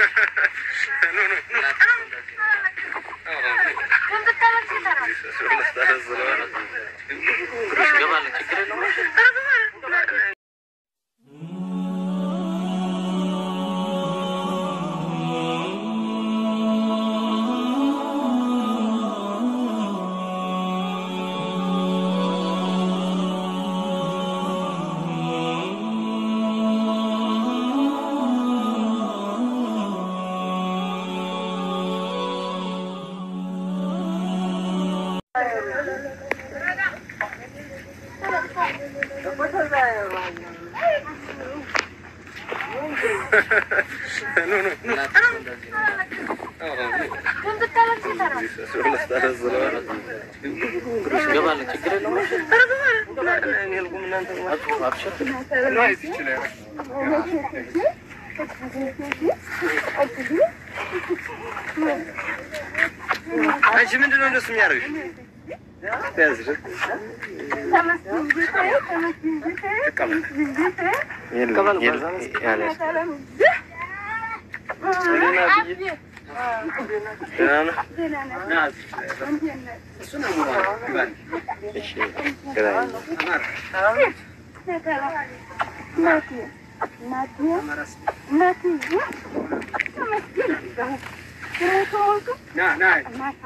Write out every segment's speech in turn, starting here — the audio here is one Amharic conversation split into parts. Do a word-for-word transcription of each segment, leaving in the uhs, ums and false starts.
No, no, no. No, no, no. Anche me non lo sognare. Pensa. Kamal. Kamal yani. Nah, nah.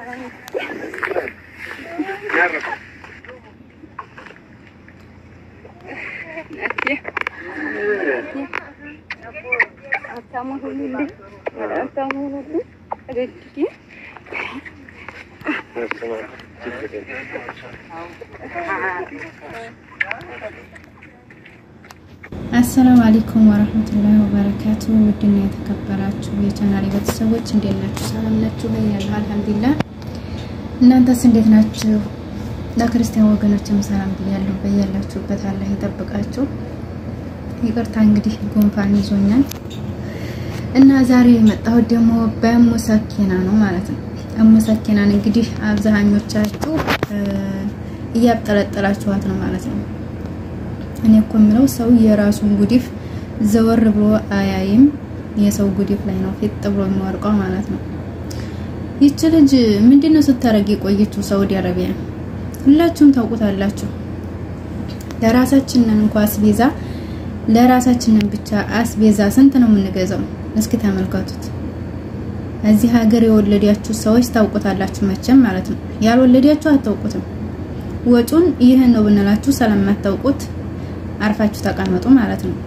السلام عليكم ورحمة الله وبركاته. ودنا يتكبراتوا የቻናሌ ቤተሰቦች እንዴት ናችሁ? ሰላም ናችሁ? በያላችሁ አልሐምዱሊላህ። እናንተስ እንዴት ናችሁ? ለክርስቲያን ወገኖችም ሰላም ብያለሁ። በያላችሁበት አላህ ይጠብቃችሁ። ይቅርታ እንግዲህ ጉንፋን ይዞኛል እና ዛሬ የመጣሁት ደግሞ በእሙ ሰኪና ነው ማለት ነው። እሙ ሰኪናን እንግዲህ አብዛኞቻችሁ እያጠለጠላችኋት ነው ማለት ነው። እኔ እኮ ምለው ሰው የራሱን ጉዲፍ ዘወር ብሎ አያይም፣ የሰው ጉዲፍ ላይ ነው ፊት ብሎ የሚወርቀው ማለት ነው። ይች ልጅ ምንድነው ስታረግ የቆየችው ሳውዲ አረቢያ? ሁላችሁም ታውቁታላችሁ። ለራሳችንን እንኳን አስቤዛ ለራሳችንን ብቻ አስቤዛ ስንት ነው የምንገዛው? እስኪ ተመልከቱት። እዚህ ሀገር የወለዳችሁ ሰዎች ታውቁታላችሁ መቼም ማለት ነው። ያልወለዳችሁ አታውቁትም። ወጪውን ይሄን ነው ብንላችሁ ስለማታውቁት አርፋችሁ ተቀመጡ ማለት ነው።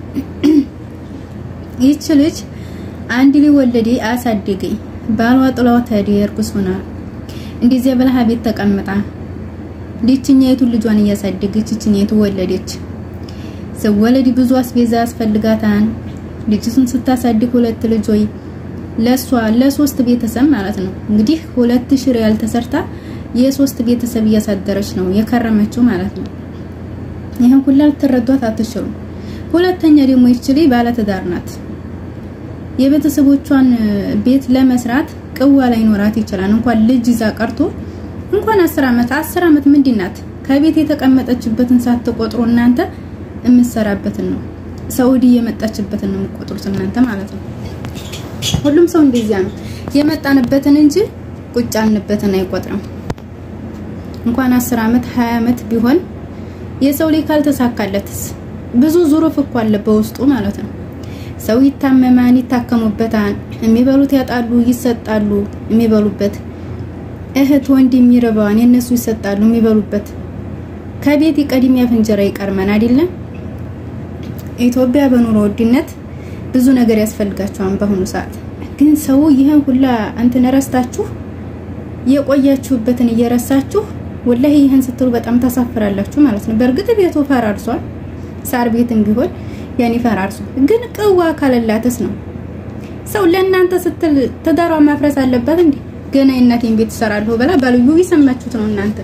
ይች ልጅ አንድ ልጅ ወለዴ አሳደገኝ ባልዋ ጥላው ተደርኩስ ሆና እንደዚህ በለሃ ቤት ተቀምጣ ልጅኛይቱ ልጇን እያሳደገች እቺኛይቱ ወለደች። ሰወለዲ ብዙ አስቤዛ አስፈልጋታን ልጅቱን ስታሳድግ ሁለት ልጆይ ለሷ ለሶስት ቤተሰብ ማለት ነው። እንግዲህ ሁለት ሺህ ሪያል ተሰርታ የሶስት ቤተሰብ እያሳደረች ነው የከረመችው ማለት ነው። ይሄን ሁሉ ተረዷት አትችሉ። ሁለተኛ ደግሞ ይችሊ ባለ ትዳር ናት። የቤተሰቦቿን ቤት ለመስራት ቅዋ ላይ ኖራት ይችላል። እንኳን ልጅ ይዛ ቀርቶ እንኳን አስር አመት አስር አመት ምንድናት ከቤት የተቀመጠችበትን ሳትቆጥሩ እናንተ እምሰራበትን ነው ሳውዲ የመጣችበትን ነው የምትቆጥሩት እናንተ ማለት ነው። ሁሉም ሰው እንደዚያ ነው የመጣንበትን እንጂ ቁጭ ያልንበትን አይቆጥርም። እንኳን አስር አመት ሃያ አመት ቢሆን የሰው ላይ ካልተሳካለትስ ብዙ ዙሩፍ እኮ አለ በውስጡ ማለት ነው። ሰው ይታመማን ይታከሙበታል፣ የሚበሉት ያጣሉ ይሰጣሉ፣ የሚበሉበት እህት ወንድም ይረባዋን የነሱ ይሰጣሉ የሚበሉበት። ከቤት ይቀድም ያፍንጀራ ይቀርመን አይደለም። ኢትዮጵያ በኑሮ ውድነት ብዙ ነገር ያስፈልጋቸዋል በአሁኑ ሰዓት። ግን ሰው ይሄን ሁላ እንትን ረስታችሁ የቆያችሁበትን እየረሳችሁ ወላሂ ይሄን ስትሉ በጣም ተሳፍራላችሁ ማለት ነው። በርግጥ ቤቱ ፈራርሷል፣ ሳር ቤትም ቢሆን ያኔ ፈራርሷል። ግን ቅዋ ካለላተስ ነው ሰው ለእናንተ ስትል ተዳሯ ማፍረስ አለበት እንዴ? ገና እናቴን ቤት ሰራለሁ በላ ባልዩ ይሰማችሁት ነው እናንተ።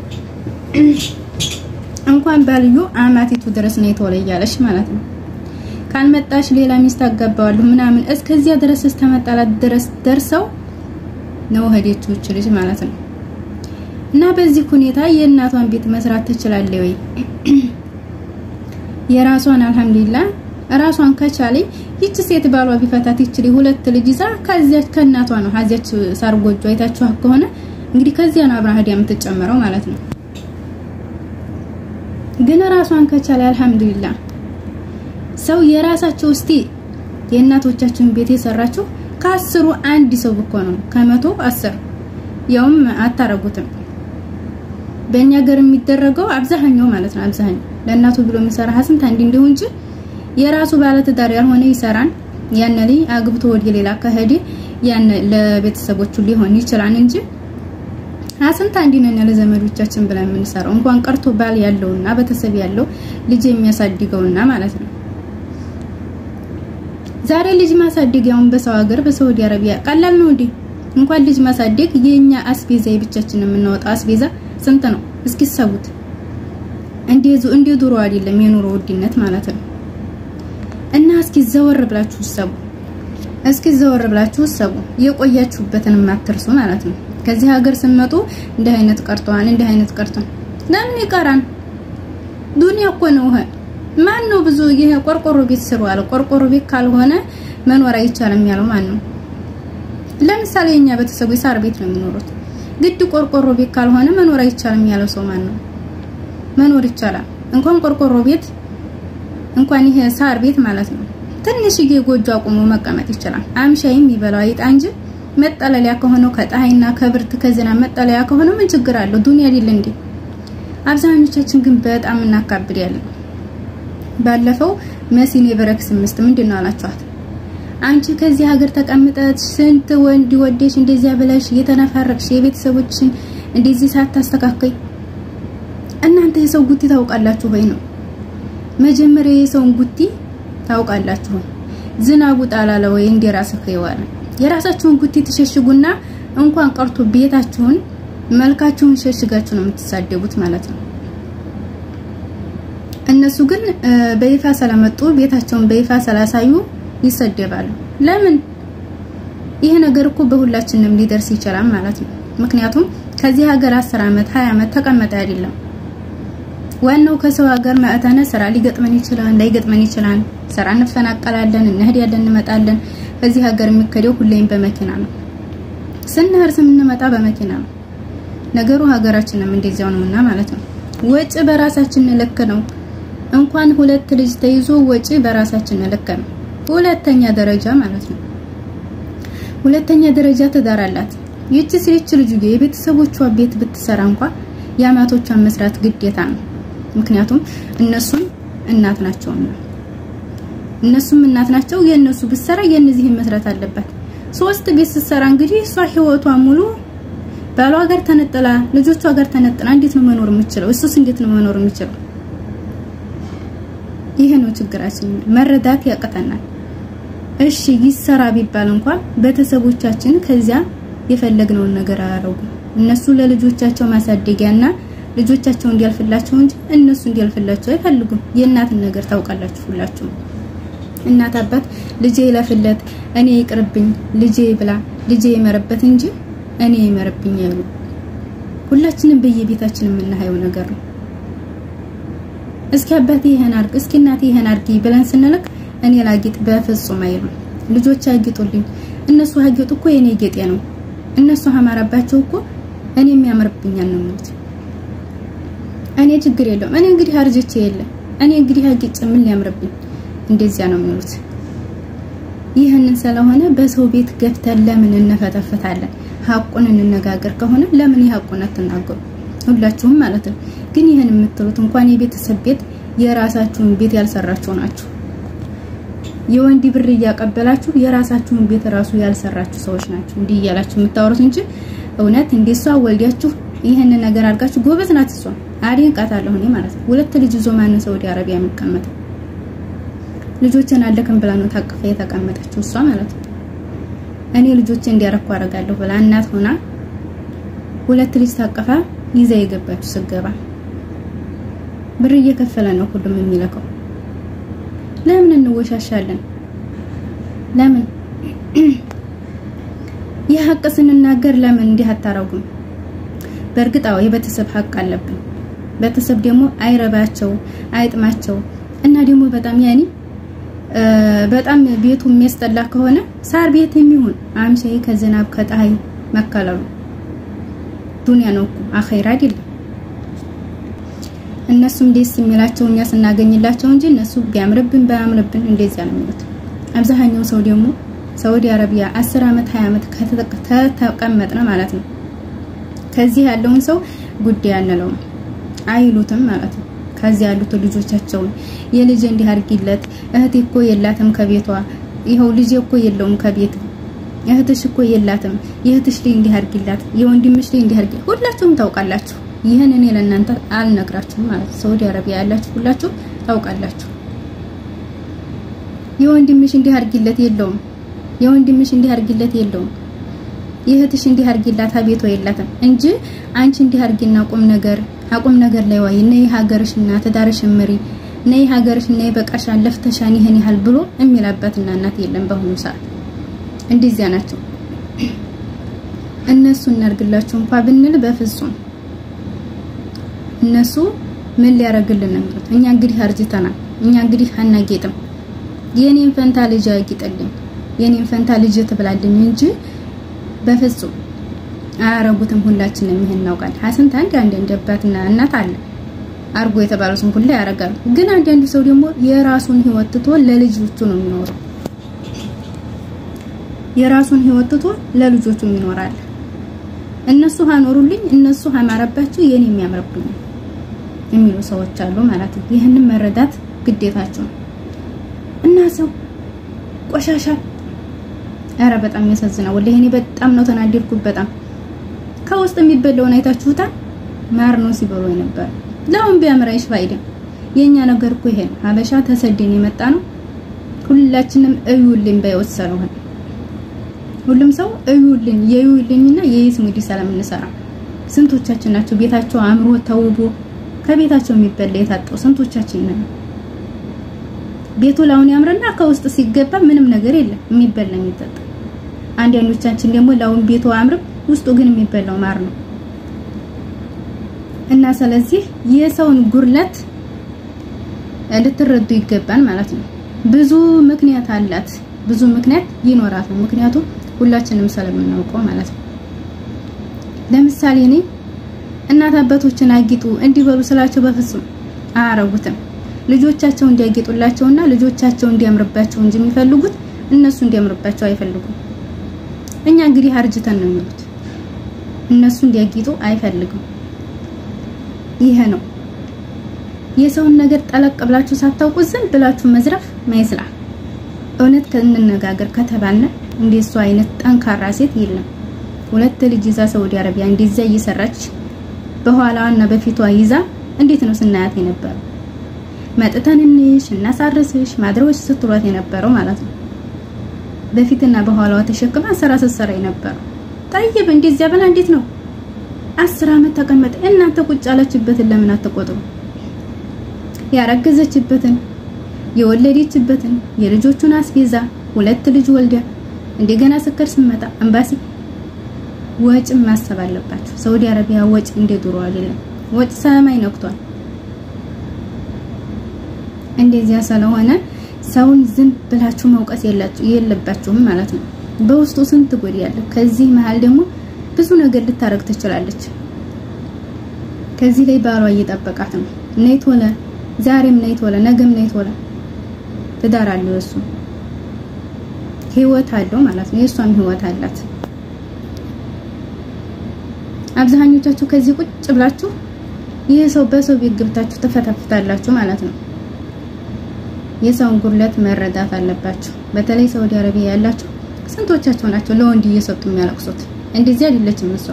እንኳን ባልዩ አማቲቱ ድረስ ነው የተወለያለሽ ማለት ነው። ካልመጣሽ ሌላ ሚስት አጋባዋለሁ ምናምን እስከዚያ ድረስ ተመጣላት ድረስ ደርሰው ነው ሄደችው ልጅ ማለት ነው። እና በዚህ ሁኔታ የእናቷን ቤት መስራት ትችላለች ወይ? የራሷን አልሐምዱሊላህ ራሷን ከቻለ ይቺ ሴት ባሏ ቢፈታት ይችላል ሁለት ልጅ ይዛ ከዚያች ከናቷ ነው ሀዚያች ሳር ጎጆ አይታችሁ ከሆነ እንግዲህ ከዚያ ነው አብራ ሄዳ የምትጨመረው ማለት ነው። ግን ራሷን ከቻለ አልহামዱሊላህ ሰው የራሳቸው እስቲ የእናቶቻችን ቤት የሰራቸው ከአስሩ አንድ ሰው ብቻ ነው ከመቶ አስር ያውም አታረጉትም። በእኛ ሀገር የሚደረገው አብዛኛው ማለት ነው አብዛኛው ለእናቱ ብሎ የሚሰራ ሀስንት አንድ እንደው እንጂ የራሱ ባለ ትዳር ያልሆነ ይሰራን ያነሊ አግብቶ ወደ ሌላ ከሄደ ያን ለቤተሰቦቹ ሊሆን ይችላል እንጂ ሀስንት አንድ ነን ያለ ዘመዶቻችን ብለን የምንሰራው እንኳን ቀርቶ ባል ያለውና ቤተሰብ ያለው ልጅ የሚያሳድገውና ማለት ነው። ዛሬ ልጅ ማሳደግ ያውን በሰው ሀገር በሳውዲ አረቢያ ቀላል ነው እንዴ? እንኳን ልጅ ማሳደግ የኛ አስቤዛ ብቻችን የምንወጣው አስቤዛ ስንት ነው እስኪ ሰቡት። እንዴዙ እንዴ ዱሮ አይደለም የኑሮ ውድነት ማለት ነው። እና እስኪ ዘወር ብላችሁ ሰቡ እስኪ ዘወር ብላችሁ ሰቡ የቆያችሁበትን ማትርሱ ማለት ነው። ከዚህ ሀገር ስንመጡ እንደ አይነት ቀርቷን እንደ አይነት ቀርቷን ለምን ይቀራን? ዱንያ እኮ ነው። ማን ነው ብዙ ይሄ ቆርቆሮ ቤት ስሩ አለ ቆርቆሮ ቤት ካልሆነ መኖር አይቻልም ያለው ማን ነው? ለምሳሌ የኛ ቤተሰቦች ሳር ቤት ነው የሚኖሩት ግድ ቆርቆሮ ቤት ካልሆነ መኖር አይቻልም ያለው ሰው ማን ነው? መኖር ይቻላል እንኳን ቆርቆሮ ቤት እንኳን ይሄ ሳር ቤት ማለት ነው ትንሽዬ ጎጆ አቁሞ መቀመጥ ይችላል። አምሻይም ይበላው አይጣ እንጂ መጠለያ ከሆነ ከፀሐይና ከብርት ከዝናብ መጠለያ ከሆነ ምን ችግር አለው? ዱንያ አይደል እንዴ? አብዛኞቻችን ግን በጣም እናካብድ ያለ ባለፈው መሲኔ በረክስ ምስት ምንድነው አላችኋት? አንቺ ከዚህ ሀገር ተቀምጠሽ ስንት ወንድ ወደሽ እንደዚያ ብለሽ የተነፋረቅሽ የቤተሰቦችን እንደዚህ ሳታስተካከይ እናንተ የሰው ጉቲ ታውቃላችሁ ወይ ነው? መጀመሪያ የሰውን ጉቲ ታውቃላችሁ። ዝናቡ ጣላለ ወይ እንደራስህ ይዋል የራሳችሁን ጉቲ ተሸሽጉና እንኳን ቀርቶ ቤታችሁን መልካችሁን ሸሽጋችሁ ነው የምትሳደቡት ማለት ነው። እነሱ ግን በይፋ ሰላመጡ ቤታቸውን በይፋ ሰላሳዩ ይሰደባሉ። ለምን? ይሄ ነገር እኮ በሁላችንም ሊደርስ ይችላል ማለት ነው። ምክንያቱም ከዚህ ሀገር አስር አመት ሃያ አመት ተቀመጠ አይደለም። ዋናው ከሰው ሀገር ማዕተነ ስራ ሊገጥመን ይችላል ላይገጥመን ይችላል። ስራ እንፈናቀላለን እንሄዳለን እንመጣለን። ከዚህ ሀገር የሚከደው ሁሌም በመኪና ነው። ስንሄድ ስንመጣ በመኪና ነው። ነገሩ ሀገራችንም እንደዚያው ነውና ማለት ነው። ወጪ በራሳችን ልክ ነው። እንኳን ሁለት ልጅ ተይዞ ወጪ በራሳችን ልክ ነው። ሁለተኛ ደረጃ ማለት ነው። ሁለተኛ ደረጃ ትዳር አላት። ይቺ ሴት ልጅ የቤተሰቦቿ ቤት ብትሰራ እንኳን ያማቶቿን መስራት ግዴታ ነው። ምክንያቱም እነሱም እናት ናቸውና እነሱም እናት ናቸው። የነሱ ብትሰራ የነዚህ መስራት አለባት። ሶስት ቤት ስትሰራ እንግዲህ እሷ ህይወቷ ሙሉ ባሏ ጋር ተነጠላ ልጆቿ ጋር ተነጠላ እንዴት ነው መኖር የምትችለው? እሱስ እንዴት ነው መኖር የሚችለው? ይሄ ነው ችግራችን። መረዳት ያቀተናል። እሺ ይሰራ ቢባል እንኳን ቤተሰቦቻችን ከዚያ የፈለግነውን ነገር አያረጉ። እነሱ ለልጆቻቸው ማሳደጊያና ልጆቻቸው እንዲያልፍላቸው እንጂ እነሱ እንዲያልፍላቸው አይፈልጉም። የእናትን ነገር ታውቃላችሁ ሁላችሁ። እናት አባት ልጄ ይለፍለት እኔ ይቅርብኝ ልጄ ብላ ልጄ ይመረበት እንጂ እኔ ይመረብኝ አይሉ። ሁላችንም በየቤታችን የምናየው ነገር ነው። እስኪ አባቴ ይሄን አርግ እስኪ እናቴ ይሄን አርጊ ብለን ስንልክ እኔ ላጊጥ በፍጹም አይሉ። ልጆች አጊጡልኝ እነሱ አጊጡ እኮ የኔ ጌጤ ነው እነሱ አማራባቸው እኮ እኔ የሚያምርብኛል ነው ማለት። እኔ ችግር የለውም እኔ እንግዲህ አርጅቼ የለ እኔ እንግዲህ አጊጥ ምን ሊያምርብኝ እንደዚያ ነው የሚሉት። ይሄንን ስለሆነ በሰው ቤት ገፍተን ለምን እንፈተፈታለን? ሐቁን እንነጋገር ከሆነ ለምን ይሐቁን አትናገሩ ሁላችሁም ማለት ነው። ግን ይሄን የምትሉት እንኳን የቤተሰብ ቤት የራሳችሁን ቤት ያልሰራችሁ ናችሁ። የወንዲ ብር ያቀበላችሁ የራሳችሁን ቤት ራሱ ያልሰራችሁ ሰዎች ናችሁ እንዲህ ያላችሁ የምታወሩት እንጂ እውነት እንደሷ ወልዲያችሁ ይሄን ነገር አድርጋችሁ ጎበዝ ናት እሷ አድንቃታለሁ እኔ ማለት ነው። ሁለት ልጅ ይዞ ማን ሳውዲ አረቢያ የሚቀመጥ ልጆችን አለከም ብላ ነው ታቀፈ የተቀመጠችው እሷ ማለት ነው። እኔ ልጆችን እንዲያረኩ አረጋለሁ ብላ እናት ሆና ሁለት ልጅ ታቀፋ ይዛ የገባችሁ ስገባ ብር እየከፈለ ነው ሁሉም የሚለከው። ለምን እንወሻሻለን? ለምን የሐቅ ስንናገር ለምን እንዲህ አታረጉም? በእርግጣው የቤተሰብ ሐቅ አለብን። ቤተሰብ ደግሞ አይረባቸው አይጥማቸው እና ደግሞ በጣም ያኒ በጣም ቤቱ የሚያስጠላ ከሆነ ሳር ቤት የሚሆን አምሳይ ከዝናብ ከፀሐይ መከለሉ ዱንያ ነው እኮ አኺራ አይደለም። እነሱም ደስ የሚላቸው እኛ ስናገኝላቸው እንጂ እነሱ ቢያምርብን ባያምርብን እንደዚያ ነው የሚሉት። አብዛኛው ሰው ደግሞ ሳውዲ አረቢያ አስር አመት ሃያ አመት ከተቀመጥነ ማለት ነው ከዚህ ያለውን ሰው ጉዳይ ያነለው አይሉትም ማለት ነው። ከዚህ ያሉት ልጆቻቸው የልጅ እንዲህ አርጊለት እህቴ እኮ የላትም ከቤቷ ይሄው ልጅ እኮ የለውም ከቤት እህትሽ እኮ የላትም የእህትሽ ላይ እንዲህ አርጊላት የወንድምሽ ላይ እንዲህ አርጊ ሁላችሁም ታውቃላችሁ። ይሄን እኔ ለእናንተ አልነግራችሁም ማለት ሳውዲ አረቢያ ያላችሁ ሁላችሁ ታውቃላችሁ። የወንድምሽ እንዲህ አርጊለት የለውም የወንድምሽ እንዲህ አርጊለት የለውም የእህትሽ እንዲህ አርጊላት አቤቷ የላትም እንጂ አንቺ እንዲህ አርጊና ቁም ነገር አቁም ነገር ላይ ወይ ነይ ሀገርሽና ተዳርሽን ምሪ ነይ ሀገርሽና ይበቃሻል ለፍተሻን ይሄን ያህል ብሎ የሚላበትና እናት የለም በሁሉ ሰዓት እንደዚያ ናቸው። እነሱ እናርግላችሁ እንኳን ብንል በፍጹም እነሱ ምን ሊያረግልን ነው? እኛ እንግዲህ አርጅተናል። እኛ እንግዲህ አናጌጥም። የኔን ፈንታ ልጅ አይቂጥልኝ የኔን ፈንታ ልጅ ትብላልኝ እንጂ በፍጹም አያረጉትም። ሁላችንም ይሄን እናውቃለን። ሐሰን ታንድ አንድ እንደባትና እናት አለ አርጎ የተባሉትን ሁሉ ያረጋሉ። ግን አንዳንዱ ሰው ደግሞ የራሱን ህይወት ትቶ ለልጆቹ ነው የሚኖረው። የራሱን ህይወት ትቶ ለልጆቹ ይኖራል። እነሱ ሃኖሩልኝ እነሱ ሃማረባቸው የኔ የሚያምርብኝ የሚሉ ሰዎች አሉ ማለት ነው። ይሄንን መረዳት ግዴታቸው እና ሰው ቆሻሻ አረ በጣም ያሳዝናል። ወላሂ እኔ በጣም ነው ተናደድኩት። በጣም ከውስጥ የሚበላውን አይታችሁታል። ማር ነው ሲበሉ ነበር። ለምን ቢያምራይሽ ፋይዳ የኛ ነገር እኮ ይሄ ነው። ሀበሻ ተሰደን የመጣ ነው። ሁላችንም እዩልኝ ባይወሰነው ሁሉም ሰው እዩልኝ የዩልኝና የይስሙዲ ሰላም እንሰራ። ስንቶቻችን ናቸው ቤታቸው አምሮ ተውቦ ከቤታቸው የሚበላ የታጠው ስንቶቻችን ነን? ቤቱ ላውን ያምርና ከውስጥ ሲገባ ምንም ነገር የለም የሚበላ የሚጠጣ። አንዳንዶቻችን ደግሞ ላውን ቤቱ አምር ውስጡ ግን የሚበላው ማር ነው። እና ስለዚህ የሰውን ጉርለት ልትረዱ ይገባል ማለት ነው። ብዙ ምክንያት አላት ብዙ ምክንያት ይኖራል። ምክንያቱም ሁላችንም ስለምናውቀው ማለት ነው። ለምሳሌ እኔ እናት አባቶችን አጊጡ እንዲበሉ ስላቸው በፍጹም አያረጉትም። ልጆቻቸው እንዲያጊጡላቸውና ልጆቻቸው እንዲያምርባቸው እንጂ የሚፈልጉት እነሱ እንዲያምርባቸው አይፈልጉም። እኛ እንግዲህ አርጅተን ነው የሚሉት እነሱ እንዲያጊጡ አይፈልጉም። ይሄ ነው የሰውን ነገር ጠለቅ ብላችሁ ሳታውቁ ዝም ብላችሁ መዝረፍ ማይስላ። እውነት ከነነጋገር ከተባለ እንደሷ አይነት ጠንካራ ሴት የለም። ሁለት ልጅ ይዛ ሳውዲ አረቢያ እንደዚያ እየሰራች በኋላና በፊቷ ይዛ እንዴት ነው ስናያት የነበረው? መጥተንንሽ እናሳርስሽ ማድረውሽ ስትሏት የነበረው ማለት ነው። በፊትና በኋላዋ ተሸክማ ሰራ ሰሰራ የነበረው ጠይብ እንደዚያ በላ እንዴት ነው አስር አመት ተቀመጠ። እናንተ ቁጭ አለችበትን ለምን አትቆጥሩ? ያረገዘችበትን የወለደችበትን የልጆቹን አስቤዛ ሁለት ልጅ ወልዳ እንደገና ስከር ስመጣ አምባሲ ወጭ ማሰብ አለባችሁ። ሳውዲ አረቢያ ወጭ እንደ ድሮ አይደለም። ወጭ ሰማይ ነክቷል። እንደዚያ ስለሆነ ሰውን ዝም ብላችሁ መውቀስ የለባችሁም ማለት ነው። በውስጡ ስንት ጎድ ያለ ከዚህ መሃል ደግሞ ብዙ ነገር ልታረግ ትችላለች። ከዚህ ላይ ባሏ እየጠበቃት ነው። ነይ ቶለ ዛሬም ነይ ቶለ ነገም ነይ ቶለ ትዳር አለው እሱ ህይወት አለው ማለት ነው። የሷም ህይወት አላት። አብዛኞቻችሁ ከዚህ ቁጭ ብላችሁ ይሄ ሰው በሰው ቤት ገብታችሁ ተፈታፍታላችሁ ማለት ነው። የሰውን ጉርለት መረዳት አለባችሁ። በተለይ ሳውዲ አረቢያ ያላችሁ ስንቶቻችሁ ናቸው ለወንድ እየሰጡ የሚያለቅሱት? እንደዚህ አይደለችም እሷ።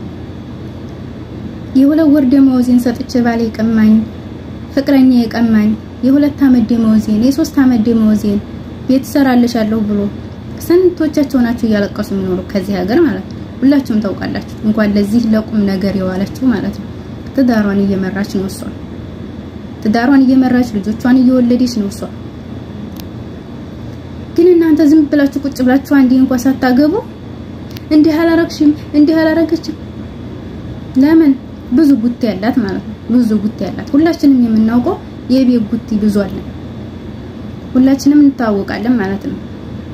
የሁለት ወር ደመወዜን ሰጥቼ ባለ ይቀማኝ ፍቅረኛ ይቀማኝ የሁለት አመት ደመወዜን የሶስት አመት ደመወዜን ቤት ሰራልሻለሁ ብሎ ስንቶቻችሁ ናቸው እያለቀሱ የሚኖሩ ከዚህ ሀገር ማለት ነው። ሁላችሁም ታውቃላችሁ። እንኳን ለዚህ ለቁም ነገር የዋለችው ማለት ነው። ትዳሯን እየመራች ነው እሷ። ትዳሯን እየመራች ልጆቿን እየወለደች ነው እሷ። ግን እናንተ ዝም ብላችሁ ቁጭ ብላችሁ አንዴ እንኳን ሳታገቡ እንዲህ አላረግሽም እንዲህ አላረገችም። ለምን? ብዙ ጉት ያላት ማለት ነው። ብዙ ጉት ያላት ሁላችንም የምናውቀው የቤት ጉት ብዙ አለ። ሁላችንም እንታወቃለን ማለት ነው።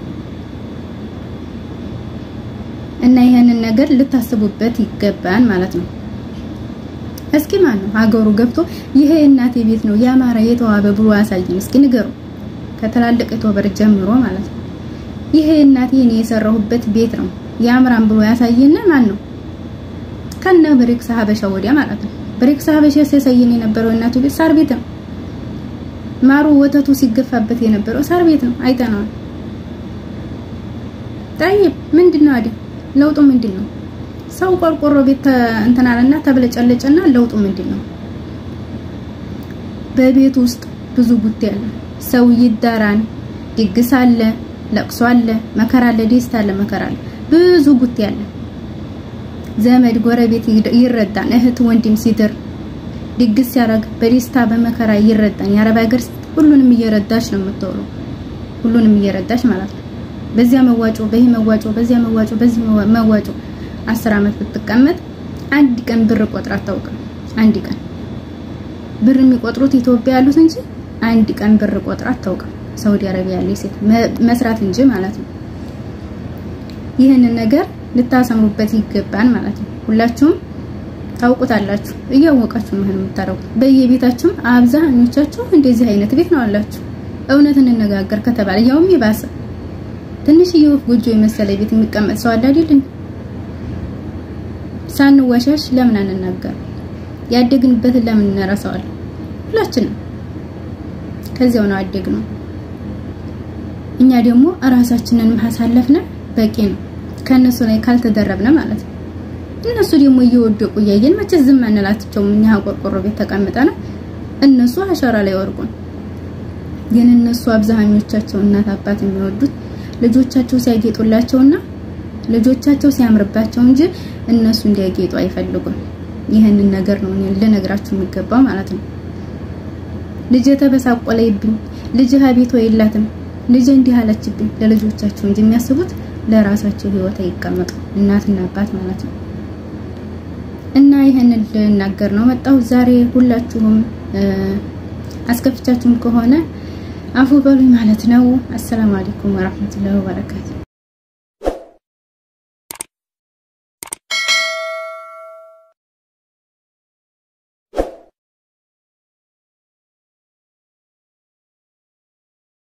እና ይሄንን ነገር ልታስቡበት ይገባል ማለት ነው። እስኪ ማን ነው ሀገሩ ገብቶ ይሄ እናቴ ቤት ነው ያማረ የተዋበ ብሎ ያሳየን? እስኪ ንገሩ። ከተላለቀ ዩቲዩበር ጀምሮ ማለት ነው። ይሄ እናቴ እኔ የሰራሁበት ቤት ነው ያምራን ብሎ ያሳየን ማን ነው? ከነ ብሬክስ ሀበሻ ወዲያ ማለት ነው። ብሬክስ ሀበሻ ሲያሳየን የነበረው እናቱ ቤት ሳር ቤት ነው። ማሩ ወተቱ ሲገፋበት የነበረው ሳር ቤት ነው። አይተናል። طيب ምንድነው አይደል? ለውጡ ምንድነው? ሰው ቆርቆሮ ቤት እንተናልና ተብለጨለጨና ለውጡ ምንድነው? በቤት ውስጥ ብዙ ጉት ያለ ሰው ይዳራን፣ ድግስ አለ፣ ለቅሶ አለ፣ መከራ አለ፣ ደስታ አለ፣ መከራ አለ፣ ብዙ ጉት ያለ ዘመድ ጎረቤት ይረዳን፣ እህት ወንድም ሲድር ድግስ ያረግ በደስታ በመከራ ይረዳን። ያረባ ሀገር ሁሉንም እየረዳች ነው የምትወለው፣ ሁሉንም እየረዳች ማለት ነው። በዚያ መዋጮ በዚህ መዋጮ በዚያ መዋጮ በዚህ መዋጮ አስር አመት ብትቀመጥ አንድ ቀን ብር ቆጥራ አታውቅም። አንድ ቀን ብር የሚቆጥሩት ኢትዮጵያ ያሉት እንጂ አንድ ቀን ብር ቆጥራ አታውቅም። ሳውዲ አረቢያ ያለ ሴት መስራት እንጂ ማለት ነው። ይሄንን ነገር ልታሰምሩበት ይገባል ማለት ነው። ሁላችሁም ታውቁታላችሁ፣ እያወቃችሁ ምን የምታረጉት በየቤታችሁም አብዛኞቻችሁ እንደዚህ አይነት ቤት ነው አላችሁ። እውነት እንነጋገር ከተባለ ያውም ይባሰ ትንሽ የወፍ ጎጆ የመሰለ ቤት የሚቀመጥ ሰው አለ አይደል? ሳንዋሻሽ ለምን አንናገር? ያደግንበትን ለምን እንረሳዋለን? ሁላችንም ከዚያው ነው አደግነው። እኛ ደግሞ ራሳችንን ማሳለፍነ በቂ ነው፣ ከነሱ ላይ ካልተደረብነ ማለት ነው። እነሱ ደግሞ እየወደቁ ያየን መቼ ዝም አንላቸው። እኛ ቆርቆሮ ቤት ተቀምጠና እነሱ አሻራ ላይ ወርቁን። ግን እነሱ አብዛኞቻቸው እናት አባት የሚወዱት ልጆቻቸው ሲያጌጡላቸውና ልጆቻቸው ሲያምርባቸው እንጂ እነሱ እንዲያጌጡ አይፈልጉም። ይሄንን ነገር ነው እኔ ለነግራችሁ የሚገባው ማለት ነው። ልጅ ተበሳቆለይብኝ ልጅ ሀቢቶ የላትም ልጅ እንዲህ አለችብኝ ለልጆቻቸው እንጂ የሚያስቡት ለራሳቸው ህይወት አይቀመጡ እናትና አባት ማለት ነው። እና ይሄንን ልናገር ነው መጣው ዛሬ። ሁላችሁም አስከፍቻችሁም ከሆነ አፉ በሉኝ ማለት ነው። አሰላሙ አለይኩም ወራህመቱላሂ ወበረካቱ።